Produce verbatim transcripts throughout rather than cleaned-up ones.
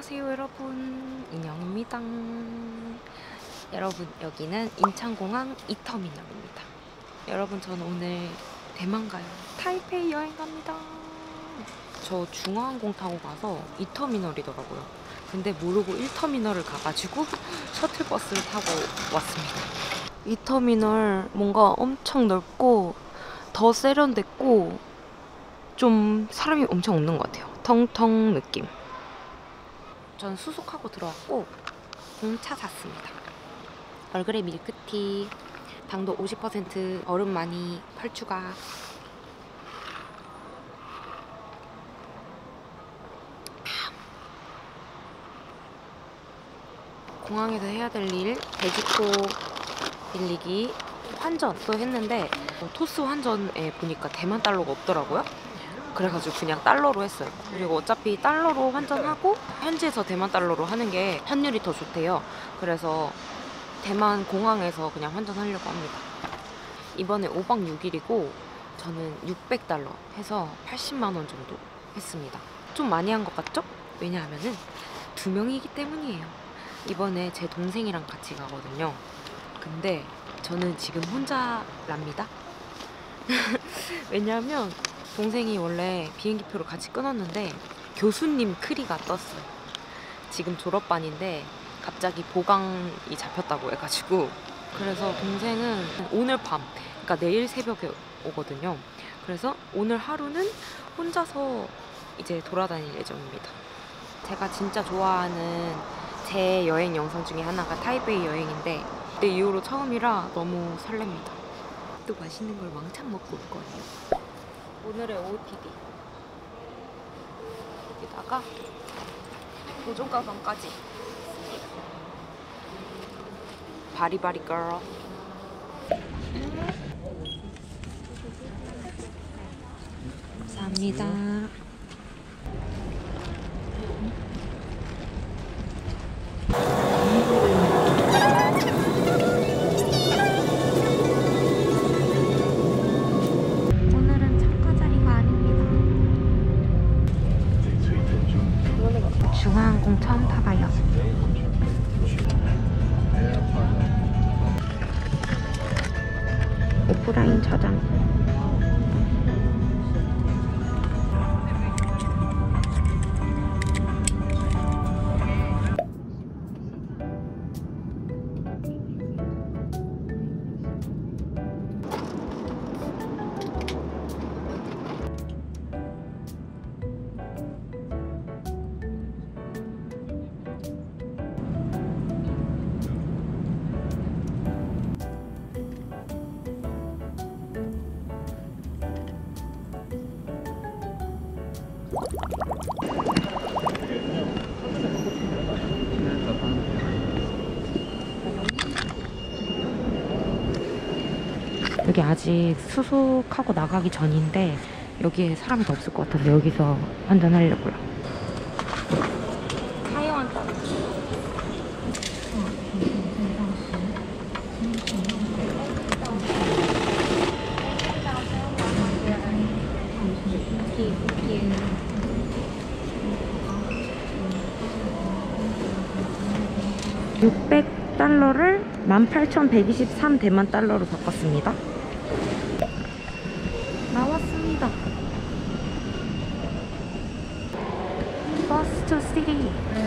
안녕하세요 여러분, 인영입니다. 여러분, 여기는 인천공항 이 터미널입니다. 여러분, 저는 오늘 대만 가요. 타이페이 여행 갑니다. 저 중앙항공 타고 가서 이 터미널이더라고요. 근데 모르고 일 터미널을 가가지고 셔틀버스를 타고 왔습니다. 이 터미널 뭔가 엄청 넓고 더 세련됐고 좀 사람이 엄청 없는 것 같아요. 텅텅 느낌. 전 수속하고 들어왔고 공차 샀습니다. 얼그레이 밀크티, 당도 오십 퍼센트, 얼음 많이, 펄추가. 공항에서 해야 될 일, 돼지코 빌리기, 환전도 했는데 토스 환전에 보니까 대만 달러가 없더라고요. 그래가지고 그냥 달러로 했어요. 그리고 어차피 달러로 환전하고 현지에서 대만 달러로 하는 게 환율이 더 좋대요. 그래서 대만 공항에서 그냥 환전하려고 합니다. 이번에 오 박 육 일이고 저는 육백 달러 해서 팔십만 원 정도 했습니다. 좀 많이 한 것 같죠? 왜냐하면은 두 명이기 때문이에요. 이번에 제 동생이랑 같이 가거든요. 근데 저는 지금 혼자랍니다. 왜냐하면 동생이 원래 비행기표를 같이 끊었는데 교수님 크리가 떴어요. 지금 졸업반인데 갑자기 보강이 잡혔다고 해가지고, 그래서 동생은 오늘 밤, 그러니까 내일 새벽에 오거든요. 그래서 오늘 하루는 혼자서 이제 돌아다닐 예정입니다. 제가 진짜 좋아하는 제 여행 영상 중에 하나가 타이베이 여행인데 그때 이후로 처음이라 너무 설렙니다. 또 맛있는 걸 왕창 먹고 올 거예요. 오늘의 오오티디 여기다가 보조 가방까지. 바리바리 girl. 감사합니다. 중앙항공 처음 타봐요. 오프라인 저장. 여기 아직 수속하고 나가기 전인데 여기에 사람이 더 없을 것 같아서 여기서 환전하려고요. 타이완 따로. 육백 달러를 만 팔천백이십삼 대만 달러로 바꿨습니다. 나왔습니다. 버스 투 시티.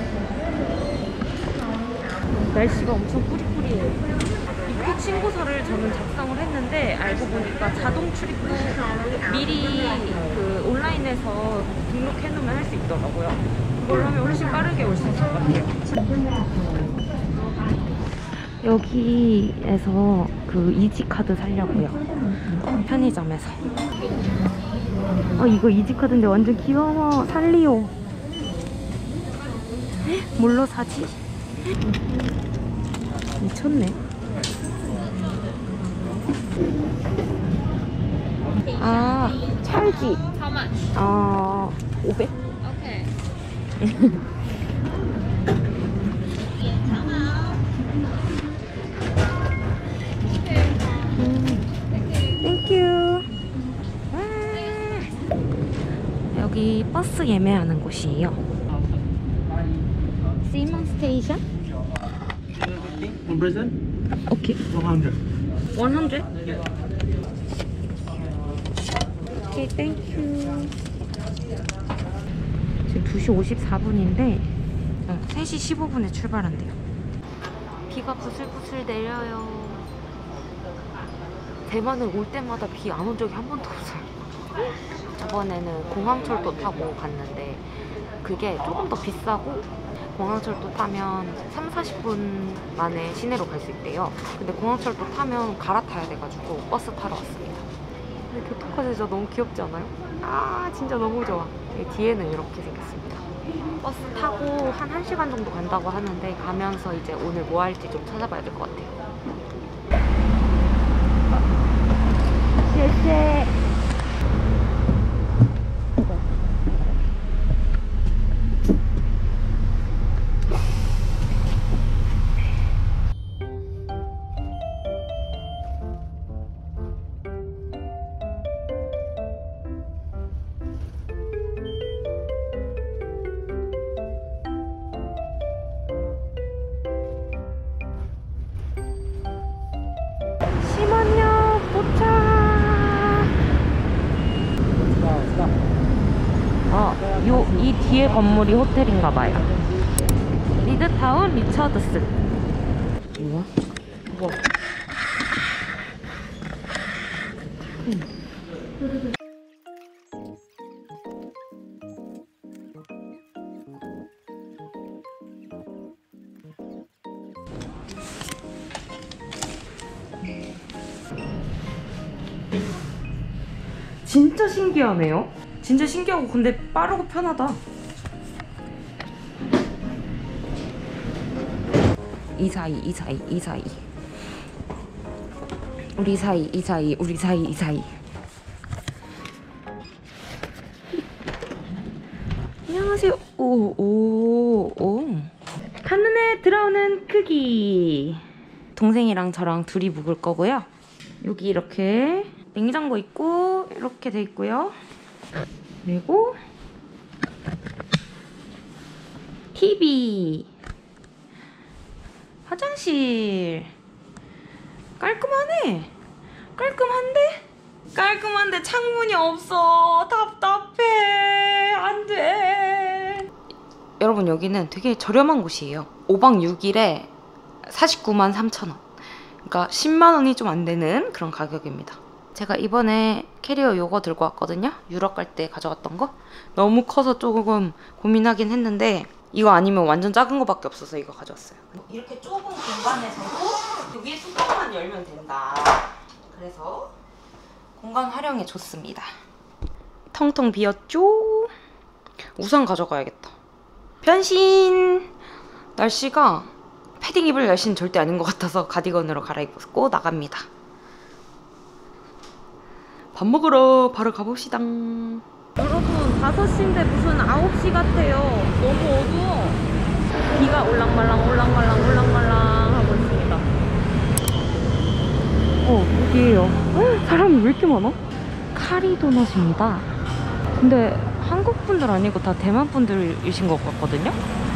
날씨가 엄청 꾸리꾸리해요. 입국 신고서를 저는 작성을 했는데 알고 보니까 자동 출입국 미리 그 온라인에서 등록해 놓으면 할 수 있더라고요. 그걸 하면 훨씬 빠르게 올 수 있을 것 같아요. 여기에서 그 이지카드 사려고요. 편의점에서. 어, 이거 이지카드인데 완전 귀여워. 살리오. 뭘로 사지? 미쳤네. 아, 찰지. 아, 오백? 오케이. 땡큐. 여기 버스 예매하는 곳이에요. Simon Station? One person? Okay. one hundred. one hundred? Okay, thank you. 지금 두 시 오십사 분인데 어, 세 시 십오 분에 출발한대요. 비가 부슬부슬 내려요. 대만을 올 때마다 비 안 온 적이 한 번도 없어요. 저번에는 공항철도 타고 갔는데 그게 조금 더 비싸고 공항철도 타면 삼, 사십 분 만에 시내로 갈 수 있대요. 근데 공항철도 타면 갈아타야 돼가지고 버스 타러 왔습니다. 근데 교통카드 진짜 너무 귀엽지 않아요? 아 진짜 너무 좋아. 뒤에는 이렇게 생겼습니다. 버스 타고 한 1시간 정도 간다고 하는데 가면서 이제 오늘 뭐 할지 좀 찾아봐야 될 것 같아요. 谢谢. 심원역 도착! 어, 요, 이 뒤에 건물이 호텔인가봐요. 리드타운 리처드슨. 뭐야? 뭐? 응. 진짜 신기하네요. 진짜 신기하고 근데 빠르고 편하다. 이 사이 이 사이 이 사이 우리 사이 이 사이 우리 사이 이 사이. 안녕하세요. 오오오 한눈에 들어오는 크기. 동생이랑 저랑 둘이 묵을 거고요. 여기 이렇게 냉장고 있고 이렇게 돼 있고요. 그리고 티비, 화장실. 깔끔하네. 깔끔한데? 깔끔한데 창문이 없어. 답답해. 안 돼. 여러분 여기는 되게 저렴한 곳이에요. 오 박 육 일에 사십구만 삼천 원. 그러니까 십만 원이 좀 안 되는 그런 가격입니다. 제가 이번에 캐리어 요거 들고 왔거든요. 유럽 갈 때 가져갔던 거. 너무 커서 조금 고민하긴 했는데 이거 아니면 완전 작은 거밖에 없어서 이거 가져왔어요. 이렇게 좁은 공간에서도 여기 뚜껑만 열면 된다. 그래서 공간 활용에 좋습니다. 텅텅 비었죠? 우산 가져가야겠다. 변신! 날씨가 패딩 입을 날씨는 절대 아닌 것 같아서 가디건으로 갈아입고 나갑니다. 밥 먹으러 바로 가봅시다. 여러분 다섯 시인데 무슨 아홉 시 같아요. 너무 어두워. 비가 올랑말랑 올랑말랑 올랑말랑 하고 있습니다. 어 여기에요. 사람이 왜 이렇게 많아? 카리 도넛입니다. 근데 한국 분들 아니고 다 대만 분들이신 것 같거든요.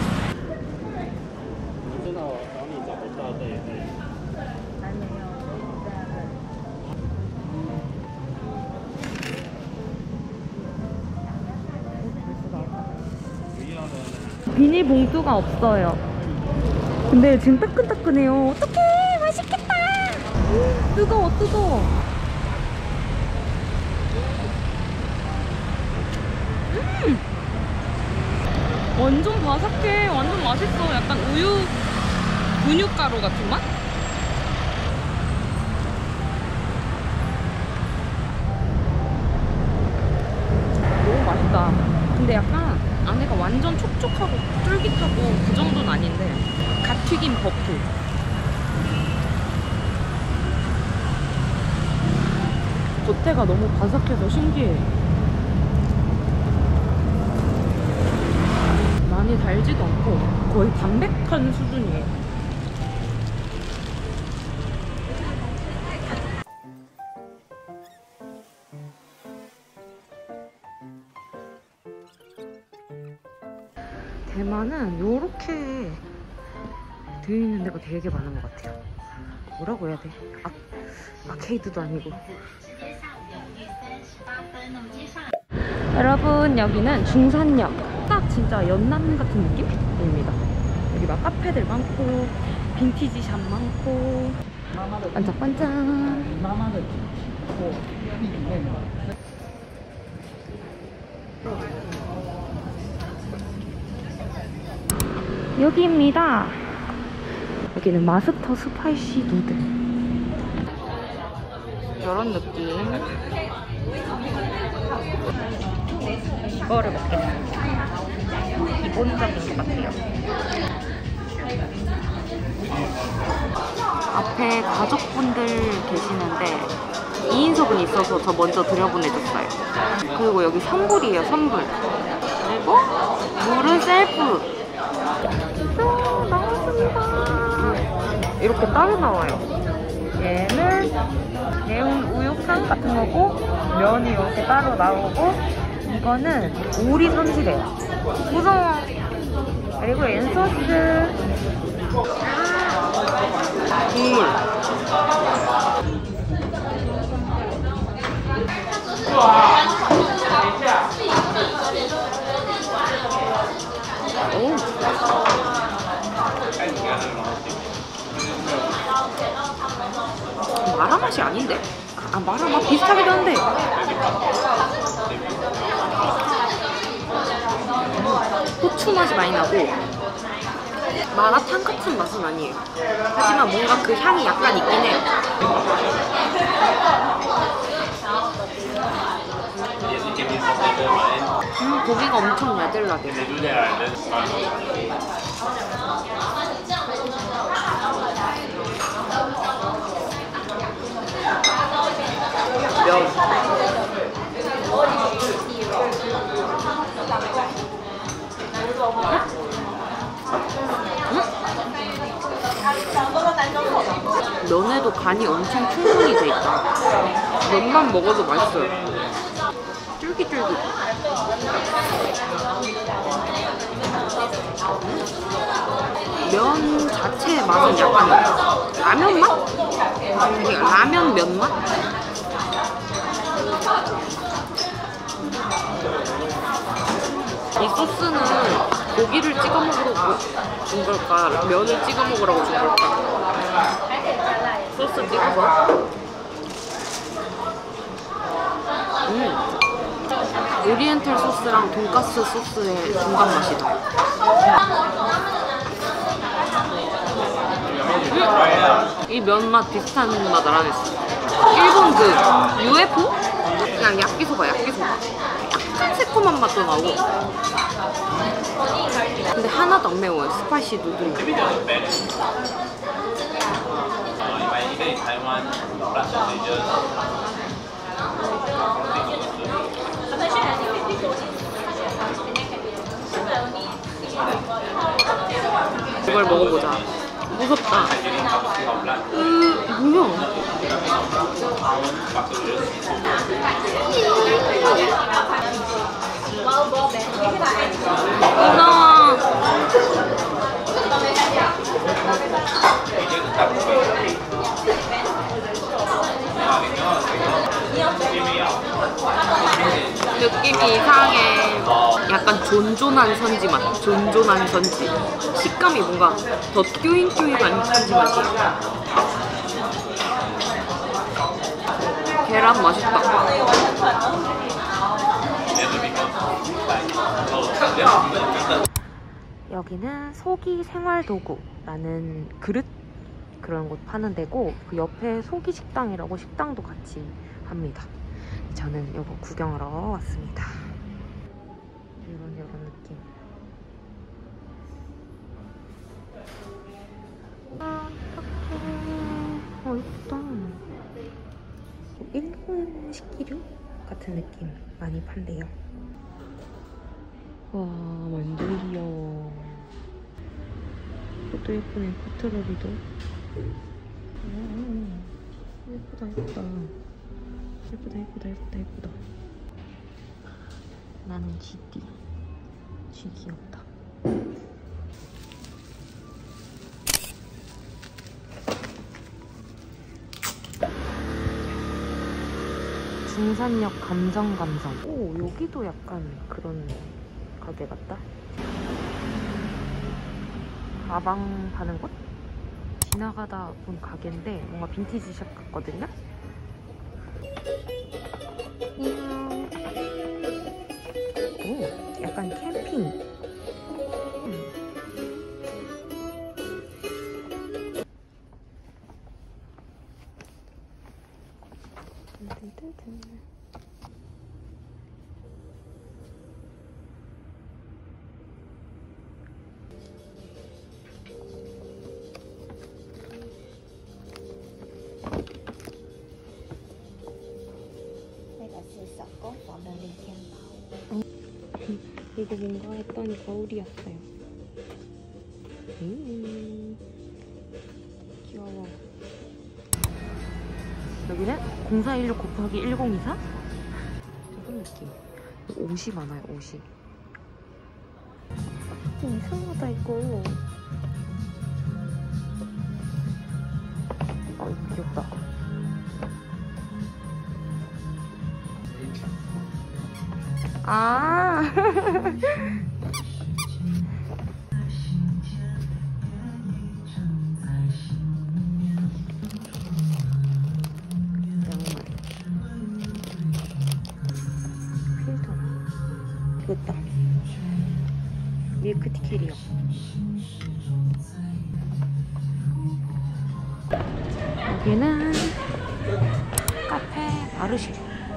비닐봉투가 없어요. 근데 지금 따끈따끈해요. 어떡해 맛있겠다. 음, 뜨거워 뜨거워. 음 완전 바삭해. 완전 맛있어. 약간 우유 분유가루 같은 맛? 너무 맛있다. 근데 약간 안에가 완전 촉촉하고 쫄깃하고 그 정도는 아닌데 갓 튀긴 버프. 겉에가 너무 바삭해서 신기해. 많이 달지도 않고 거의 담백한 수준이에요. 대만은 요렇게 되어 있는 데가 되게 많은 것 같아요. 뭐라고 해야 돼? 아, 아케이드도 아니고. 여러분, 여기는 중산역. 딱 진짜 연남 같은 느낌입니다. 여기 막 카페들 많고 빈티지 샵 많고 반짝반짝. 여기입니다. 여기는 마스터 스파이시 누들. 이런 느낌. 이거를 먹겠습니다. 기본적인 것 같아요. 앞에 가족분들 계시는데 이 인석은 있어서 저 먼저 들여보내줬어요. 그리고 여기 선불이에요, 선불. 그리고 물은 셀프. 짠! 나왔습니다. 이렇게 따로 나와요. 얘는 매운 우육탕 같은 거고, 면이 이렇게 따로 나오고, 이거는 오리 손질이에요. 무서워. 그리고 얘는 소스. 국물. 오. 마라 맛이 아닌데? 아, 마라 맛 비슷하기도 한데. 고추 맛이 많이 나고 마라탕 같은 맛은 아니에요. 하지만 뭔가 그 향이 약간 있긴 해. 음, 고기가 엄청 야들야들. 면. 면에도 간이 엄청 충분히 돼 있다. 면만 먹어도 맛있어요. 쫄깃쫄깃. 면 자체의 맛은 약간 라면 맛? 라면 면 맛? 이 소스는 고기를 찍어 먹으라고 준 걸까? 면을 찍어 먹으라고 준 걸까? 소스 찍어서. 음. 오리엔탈 소스랑 돈가스 소스의 중간 맛이다. 음. 이 면 맛 비슷한 맛 알아냈어. 일본 그 유에프오? 그냥 야끼소바, 야끼소바. 약간 새콤한 맛도 나고. 근데 하나도 안 매워요. 스파이시 누들. 이걸 먹어보자. 무섭다. 음, 뭐야? 무서워. 느낌이 이상해. 약간 존존한 선지 맛. 존존한 선지. 식감이 뭔가 더 뀨잉뀨잉한 선지 맛이야. 계란 맛있다. 여기는 소기 생활도구라는 그릇 그런 곳 파는 데고, 그 옆에 소기 식당이라고 식당도 같이 합니다. 저는 이거 구경하러 왔습니다. 이런 이런 느낌. 아, 어, 예쁘다. 일본 식기류 같은 느낌 많이 판대요. 와, 완전 귀여워. 이것도 예쁘네. 포트러리도. 음, 예쁘다, 예쁘다. 예쁘다, 예쁘다, 예쁘다, 예쁘다. 나는 쥐띠. 쥐 귀엽다. 중산역 감성 감성. 오, 여기도 약간 그런 가게 같다. 가방 파는 곳? 지나가다 본 가게인데 뭔가 빈티지 샵 같거든요? 안녕. 오, 약간 캠핑. 음. 이거 뭔가 했더니 거울이었어요. 음, 귀여워. 여기는 공사일육 곱하기 일공이사? 이런 느낌. 옷이 많아요, 옷이. 이상하다, 이거. 아, 이거 귀엽다. 아. 필터. 이거다. 밀크티 캐리어. 여기는 카페 마르쉐.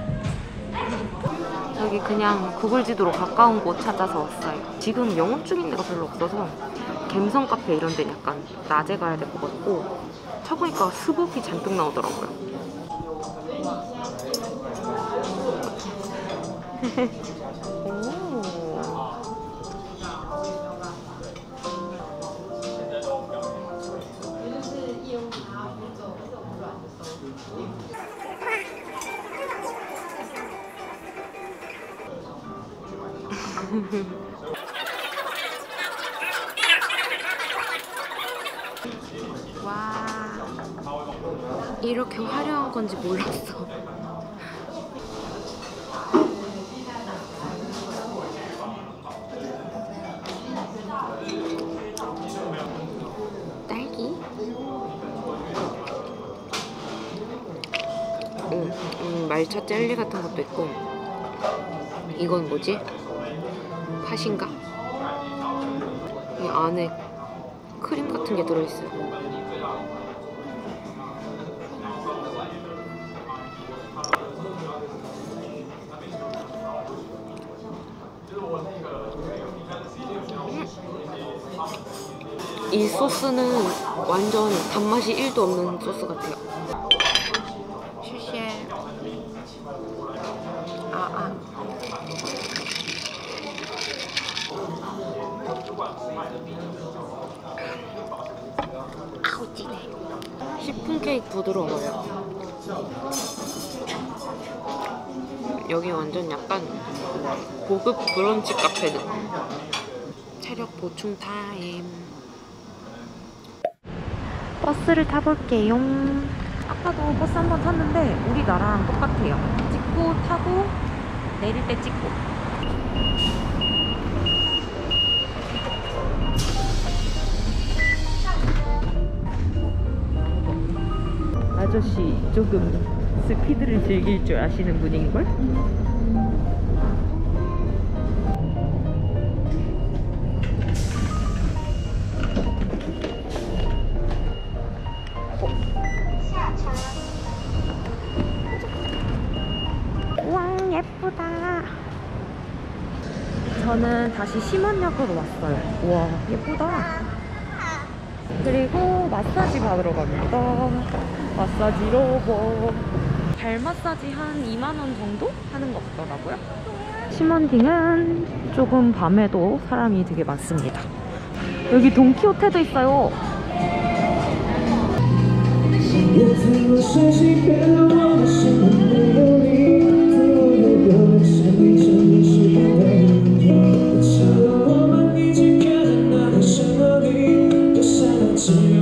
여기 그냥 구글 지도로 가까운 곳 찾아서 왔어요. 지금 영업 중인 데가 별로 없어서 갬성 카페 이런 데는 약간 낮에 가야 될 것 같고, 쳐보니까 스벅이 잔뜩 나오더라고요. 오. 와, 이렇게 화려한 건지 몰랐어. 딸기? 음, 음, 말차 젤리 같은 것도 있고. 이건 뭐지? 팥인가? 이 안에 크림 같은 게 들어있어요. 음. 이 소스는 완전 단맛이 일도 없는 소스 같아요. 슈시에. 아, 아. 아우, 찌네. 시폰 케이크 부드러워요. 여기 완전 약간 고급 브런치 카페는. 체력 보충 타임. 버스를 타볼게요. 아까도 버스 한번 탔는데 우리나라랑 똑같아요. 찍고 타고 내릴 때 찍고. 아저씨 조금 스피드를 즐길 줄 아시는 분인걸? 우와, 예쁘다. 저는 다시 심원역으로 왔어요. 우와, 예쁘다. 그리고 마사지 받으러 갑니다. 마사지 로봇. 발 마사지 한 이만 원 정도 하는 것 같더라고요. 시먼딩은 조금 밤에도 사람이 되게 많습니다. 여기 돈키호테도 있어요.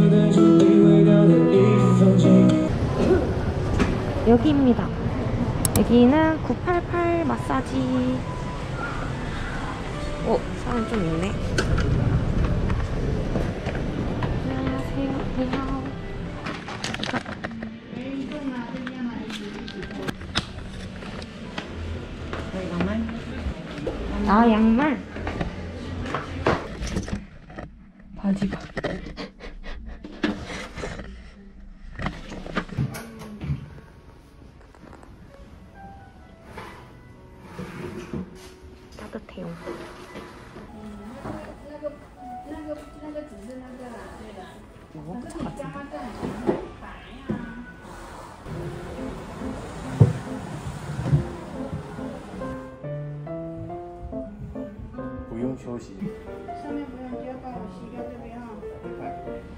여기입니다. 여기는 구팔팔 마사지. 어, 사람 좀 있네. 안녕하세요. 아, 양말. 바지가. 따뜻해요. 먹어보자 같은데. 不用休息。 上面不用，就要帮我洗掉这边哈。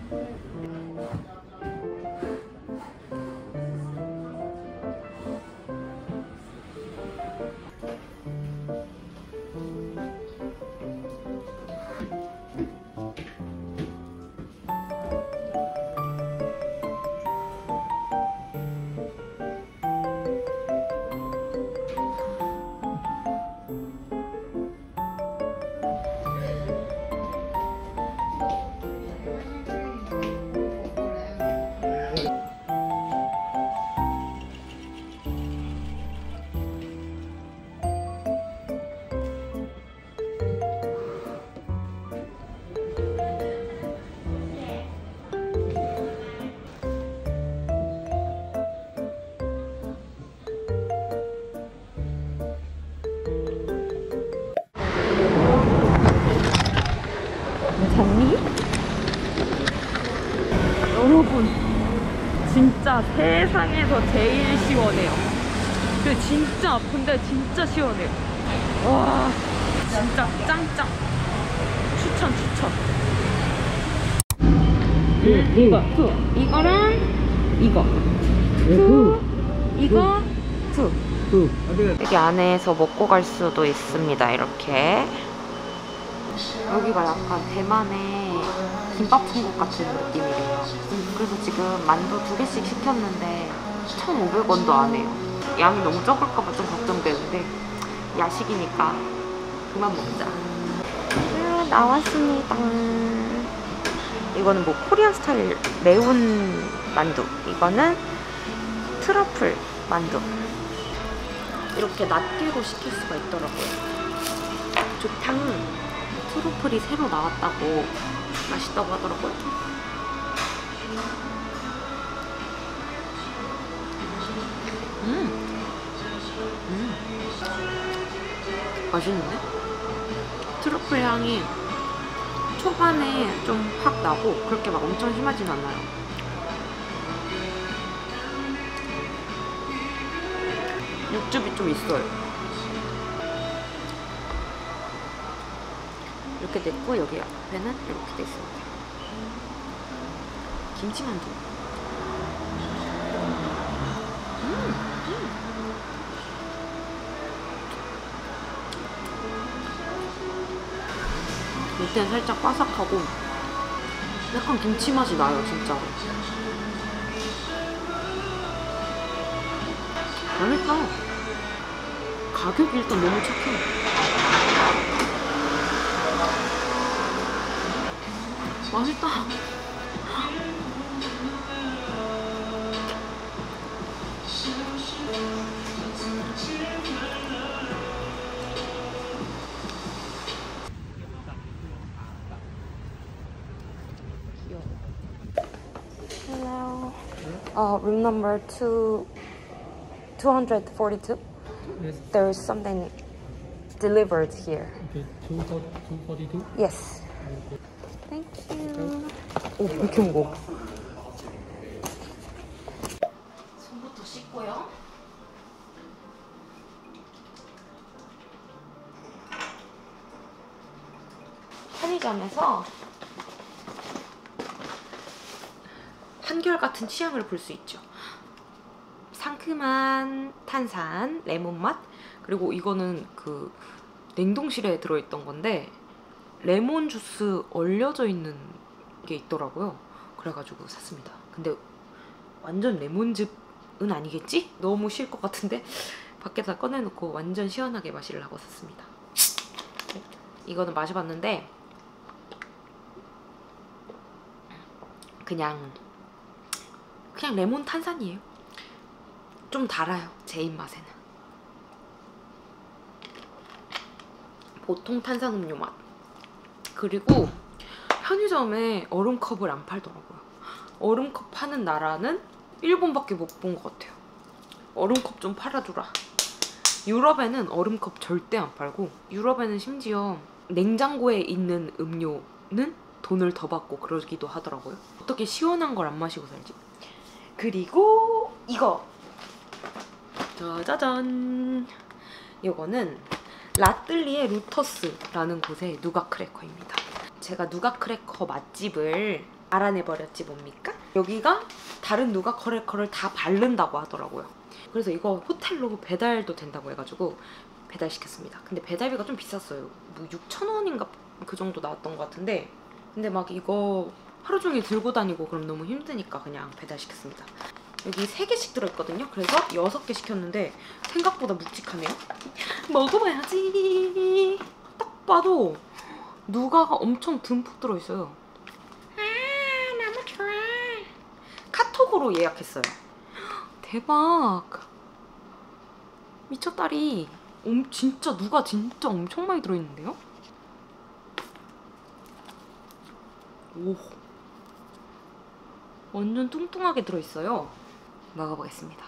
잤니? 여러분, 진짜 세상에서 제일 시원해요. 근데 진짜 아픈데 진짜 시원해요. 와, 진짜 짱짱. 추천 추천. 음, 이거 투. 이거랑 이거 투. 이거 투. 투. 여기 안에서 먹고 갈 수도 있습니다. 이렇게. 여기가 약간 대만의 김밥 천국 같은 느낌이래요. 그래서 지금 만두 두 개씩 시켰는데 천오백 원도 안 해요. 양이 너무 적을까봐 좀 걱정되는데 야식이니까 그만 먹자. 아, 나왔습니다. 이거는 뭐 코리안 스타일 매운 만두. 이거는 트러플 만두. 이렇게 낱개로 시킬 수가 있더라고요. 좋당. 트러플이 새로 나왔다고 맛있다고 하더라고요. 음, 음, 맛있는데? 트러플 향이 초반에 좀 확 나고 그렇게 막 엄청 심하진 않아요. 육즙이 좀 있어요. 이렇게 됐고 여기 앞에는 이렇게 돼 있습니다. 김치만두. 음, 음. 밑에는 살짝 바삭하고 약간 김치 맛이 나요, 진짜. 맛있다. 가격이 일단 너무 착해. 맛있다. 귀여워. Hello. Uh, room number two, two hundred forty-two. Yes. There is something delivered here. Okay. two forty-two. Yes. Thank you. 오, 왜 이렇게 무거워? 손부터 씻고요. 편의점에서 한결같은 취향을 볼 수 있죠. 상큼한 탄산, 레몬 맛. 그리고 이거는 그 냉동실에 들어있던 건데 레몬 주스 얼려져 있는 게 있더라고요. 그래가지고 샀습니다. 근데 완전 레몬즙은 아니겠지? 너무 쉴 것 같은데 밖에다 꺼내놓고 완전 시원하게 마시려고 샀습니다. 이거는 마셔봤는데 그냥 그냥 레몬 탄산이에요. 좀 달아요, 제 입맛에는. 보통 탄산음료 맛. 그리고 편의점에 얼음컵을 안 팔더라고요. 얼음컵 파는 나라는 일본밖에 못 본 것 같아요. 얼음컵 좀 팔아주라. 유럽에는 얼음컵 절대 안 팔고, 유럽에는 심지어 냉장고에 있는 음료는 돈을 더 받고 그러기도 하더라고요. 어떻게 시원한 걸 안 마시고 살지? 그리고 이거! 짜자잔! 이거는 라뜰리의 루터스라는 곳의 누각 크래커입니다. 제가 누각 크래커 맛집을 알아내버렸지 뭡니까? 여기가 다른 누각 크래커를 다 바른다고 하더라고요. 그래서 이거 호텔로 배달도 된다고 해가지고 배달시켰습니다. 근데 배달비가 좀 비쌌어요. 뭐 육천 원인가 그 정도 나왔던 것 같은데, 근데 막 이거 하루 종일 들고 다니고 그럼 너무 힘드니까 그냥 배달시켰습니다. 여기 세 개씩 들어있거든요. 그래서 여섯 개 시켰는데 생각보다 묵직하네요. 먹어봐야지. 딱 봐도 누가가 엄청 듬뿍 들어있어요. 아, 너무 좋아. 카톡으로 예약했어요. 대박. 미쳤다리. 음, 진짜 누가 진짜 엄청 많이 들어있는데요? 오, 완전 뚱뚱하게 들어있어요. 먹어보겠습니다.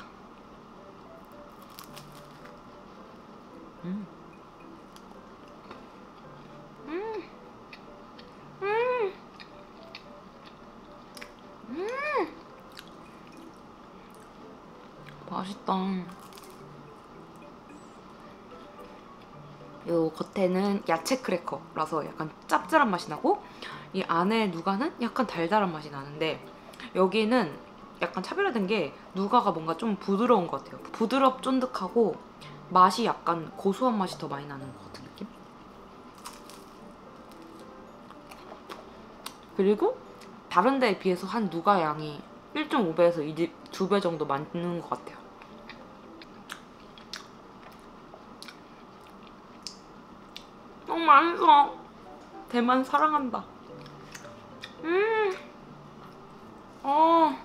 음. 음. 음. 음. 맛있다. 요 겉에는 야채 크래커라서 약간 짭짤한 맛이 나고, 이 안에 누가는 약간 달달한 맛이 나는데, 여기는 약간 차별화된 게 누가가 뭔가 좀 부드러운 것 같아요. 부드럽 쫀득하고 맛이 약간 고소한 맛이 더 많이 나는 것 같은 느낌? 그리고 다른 데에 비해서 한 누가 양이 일 점 오 배에서 이 배 정도 많은 것 같아요. 너무 맛있어. 대만 사랑한다. 음. 어.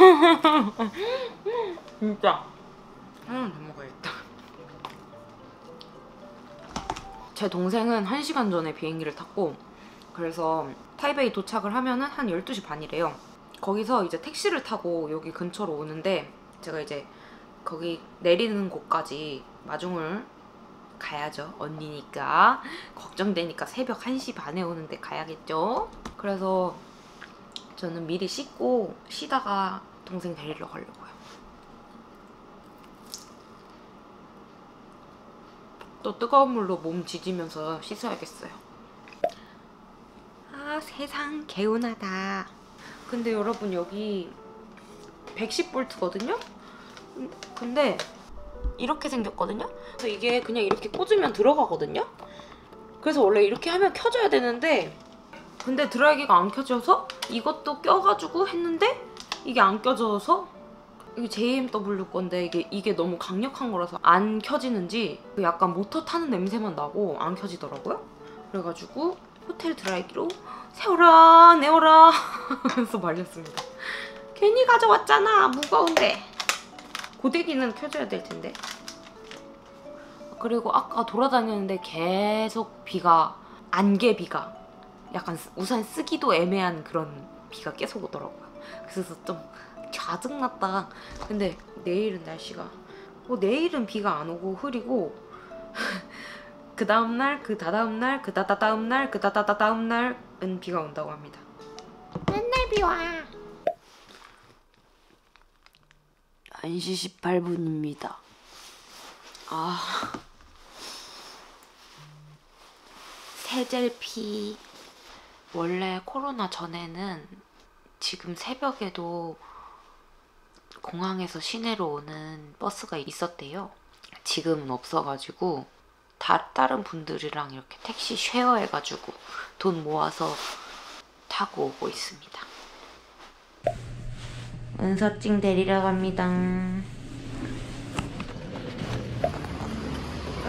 진짜. 하나만 더 먹어야겠다. 제 동생은 한 시간 전에 비행기를 탔고, 그래서 타이베이 도착을 하면은 한 열두 시 반이래요. 거기서 이제 택시를 타고 여기 근처로 오는데, 제가 이제 거기 내리는 곳까지 마중을 가야죠. 언니니까. 걱정되니까 새벽 한 시 반에 오는데 가야겠죠? 그래서 저는 미리 씻고 쉬다가 동생 데리러 가려고요. 또 뜨거운 물로 몸 지지면서 씻어야겠어요. 아, 세상 개운하다. 근데 여러분, 여기 백십 볼트거든요? 근데 이렇게 생겼거든요? 그래서 이게 그냥 이렇게 꽂으면 들어가거든요? 그래서 원래 이렇게 하면 켜져야 되는데, 근데 드라이기가 안 켜져서 이것도 껴가지고 했는데 이게 안 껴져서, 이게 제이엠더블유 건데 이게, 이게 너무 강력한 거라서 안 켜지는지 약간 모터 타는 냄새만 나고 안 켜지더라고요? 그래가지고 호텔 드라이기로 세워라 내워라 하면서 말렸습니다. 괜히 가져왔잖아, 무거운데. 고데기는 켜줘야 될 텐데. 그리고 아까 돌아다녔는데 계속 비가, 안개비가, 약간 우산 쓰기도 애매한 그런 비가 계속 오더라고요. 그래서 좀 짜증났다. 근데 내일은 날씨가, 뭐 내일은 비가 안 오고 흐리고 그 다음날, 그 다다음날, 그 다다다음날, 그 다다다다음날은 비가 온다고 합니다. 맨날 비 와. 한 시 십팔 분입니다. 아, 세젤피. 원래 코로나 전에는 지금 새벽에도 공항에서 시내로 오는 버스가 있었대요. 지금은 없어가지고 다, 다른 분들이랑 이렇게 택시 쉐어해가지고 돈 모아서 타고 오고 있습니다. 은서찡 데리러 갑니다.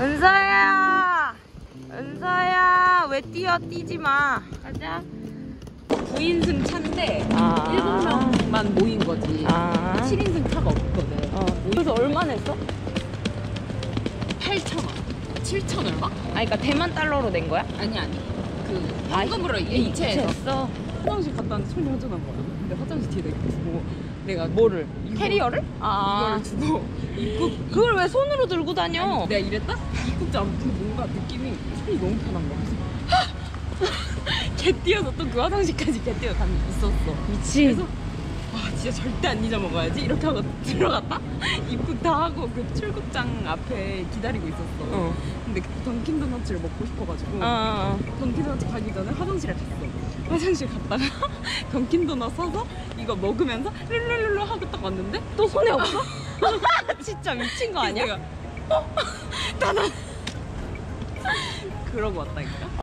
은서야, 은서야, 왜 뛰어? 뛰지 마. 가자. 구 인승 차인데 아. 일곱 명만 모인 거지. 아. 칠 인승 차가 없거든. 어. 그래서 얼마 냈어? 팔천 원. 칠천 얼마? 아, 그러니까 대만 달러로 낸 거야? 아니 아니. 그 아, 현금으로 이체했어. 이체해서 화장실 갔다 왔는데 손이 허전한 거야. 근데 화장실 뒤에 내가 있고 내가 뭐를? 이거- 캐리어를? 아. 이거를 주고 입국 그걸 왜 손으로 들고 다녀? 아니, 내가 이랬다? 입국자 아무튼 뭔가 느낌이 손이 너무 편한 거야. 그래서 개 뛰어서 또 그 화장실까지 개 뛰어 간 있었어. 미친. 그래서 와 진짜 절대 안 잊어먹어야지 이렇게 하고 들어갔다 입국 다 하고 그 출국장 앞에 기다리고 있었어. 어. 근데 그 던킨도너츠를 먹고 싶어가지고 어. 던킨도너츠 가기 전에 화장실에 갔어. 화장실 갔다가 던킨도넛 사서 이거 먹으면서 룰루룰루 하고 딱 왔는데 또 손에 없어? 진짜 미친 거 아니야? 내가 어? 나는 그러고 왔다니까.